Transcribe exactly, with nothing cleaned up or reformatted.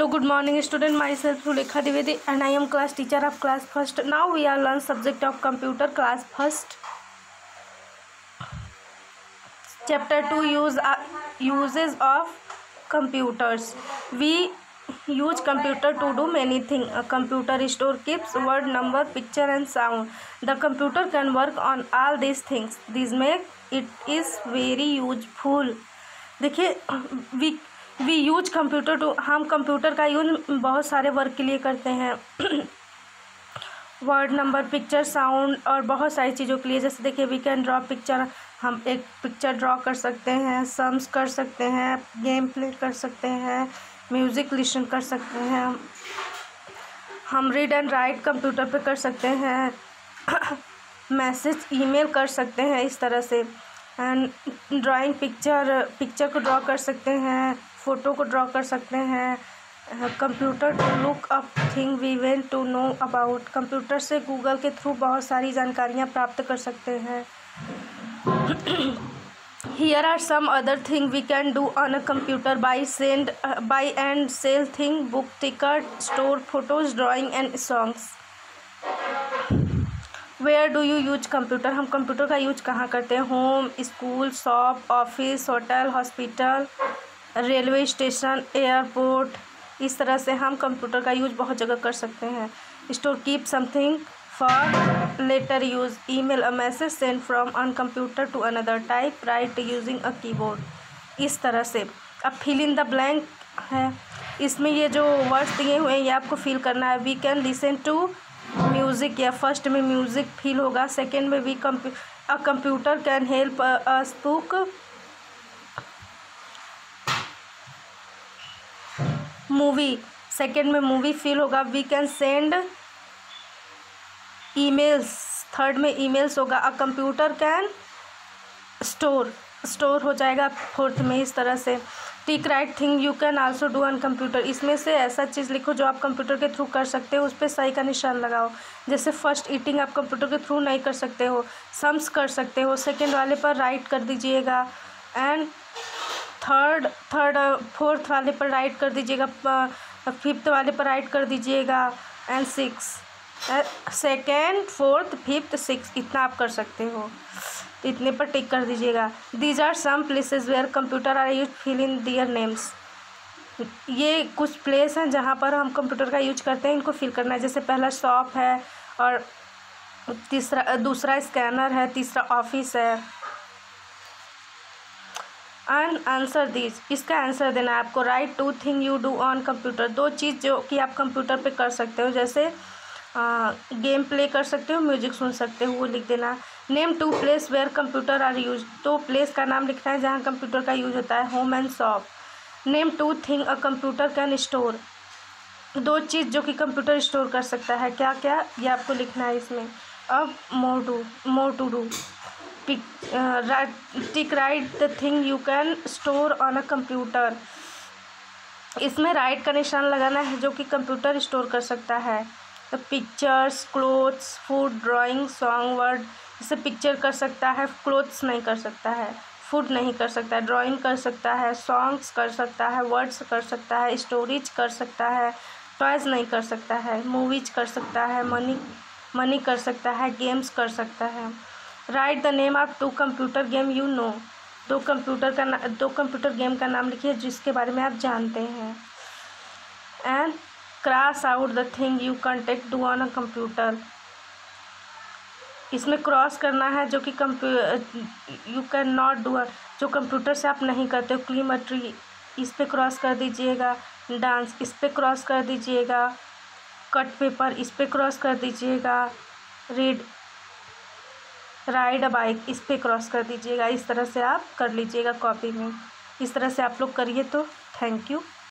Hello, good morning student. Myself Sulekha Dwivedi and I am class teacher of class first. Now we are learn subject of computer class first. Chapter two use uh, uses of computers. We use computer to do many things. A computer store keeps word, number, picture and sound. The computer can work on all these things. These make it is very useful. देखिए we we use computer to हम computer का use बहुत सारे work के लिए करते हैं word number picture sound और बहुत सारी चीज़ों के लिए। जैसे देखिए वी कैन ड्रॉ पिक्चर, हम एक पिक्चर ड्रॉ कर सकते हैं, सम्स कर सकते हैं, गेम प्ले कर सकते हैं, म्यूज़िक लिसन कर सकते हैं, हम रीड एंड राइट कंप्यूटर पे कर सकते हैं, मैसेज ईमेल कर सकते हैं इस तरह से। एंड ड्राइंग पिक्चर पिक्चर को ड्रॉ कर सकते हैं, फ़ोटो को ड्रॉ कर सकते हैं। Computer to look up thing we went to know about, computer से गूगल के थ्रू बहुत सारी जानकारियाँ प्राप्त कर सकते हैं। Here are some other thing we can do on a computer buy send buy and sell thing, book ticket, store photos, drawing and songs. Where do you use computer, हम computer का use कहाँ करते हैं? Home, school, shop, office, hotel, hospital, railway station, airport. इस तरह से हम computer का यूज बहुत जगह कर सकते हैं। Store keep something for later use, email a message send from one computer to another, type write using a keyboard. इस तरह से अब फिल इन द ब्लैंक है, इसमें ये जो वर्ड्स दिए हुए हैं ये आपको फिल करना है। We can listen to music, या फर्स्ट में म्यूज़िक फील होगा, सेकेंड में भी कंप्यू a computer can help us book movie, second में मूवी फील होगा। We can send emails, third में ईमेल्स होगा। A computer can store store हो जाएगा फोर्थ में। इस तरह से tick right thing you can also do on computer, इसमें से ऐसा चीज़ लिखो जो आप कंप्यूटर के थ्रू कर सकते हो, उस पर सही का निशान लगाओ। जैसे फर्स्ट ईटिंग आप कंप्यूटर के थ्रू नहीं कर सकते हो, सम्स कर सकते हो, सेकेंड वाले पर राइट कर दीजिएगा, एंड थर्ड थर्ड फोर्थ वाले पर राइट कर दीजिएगा, फिफ्थ वाले पर राइट कर दीजिएगा, and six second fourth fifth six, इतना आप कर सकते हो, इतने पर टिक कर दीजिएगा। These are some places where computer are use, fill in their names. ये कुछ प्लेस हैं जहाँ पर हम कंप्यूटर का यूज करते हैं, इनको फिल करना है। जैसे पहला शॉप है, और तीसरा दूसरा स्कैनर है, तीसरा ऑफिस है। एंड आंसर दीज, इसका आंसर देना है आपको। Write two thing you do on computer, दो चीज़ जो कि आप कंप्यूटर पे कर सकते हो, जैसे गेम प्ले कर सकते हो, म्यूजिक सुन सकते हो, वो लिख देना। Name two place where computer are use, तो प्लेस का नाम लिखना है जहाँ कंप्यूटर का यूज होता है, home and shop. Name two thing a computer can store, दो चीज़ जो कि कंप्यूटर स्टोर कर सकता है, क्या क्या, ये आपको लिखना है इसमें। अब more to more to do, tick right the thing you can store on a computer, इसमें राइट का निशान लगाना है जो कि कंप्यूटर स्टोर कर सकता है। तो pictures, clothes, food, drawing, song, word. जैसे पिक्चर कर सकता है, क्लोथ्स नहीं कर सकता है, फूड नहीं कर सकता है, ड्राइंग कर सकता है, सॉन्ग्स कर सकता है, वर्ड्स कर सकता है, स्टोरीज कर सकता है, टॉयज़ नहीं कर सकता है, मूवीज कर सकता है, मनी मनी कर सकता है, गेम्स कर सकता है। Write the name of two computer game you know, दो कंप्यूटर का ना दो कंप्यूटर गेम का नाम लिखिए जिसके बारे में आप जानते हैं। And cross out the thing you contact do on a computer, इसमें क्रॉस करना है जो कि यू कैन नॉट डू, जो कंप्यूटर से आप नहीं करते हो। क्लीन अ ट्री, इस पे क्रॉस कर दीजिएगा। डांस, इस पे क्रॉस कर दीजिएगा। कट पेपर, इस पे क्रॉस कर दीजिएगा। रीड राइड अ बाइक, इस पे क्रॉस कर दीजिएगा। इस तरह से आप कर लीजिएगा कॉपी में। इस तरह से आप लोग करिए तो थैंक यू।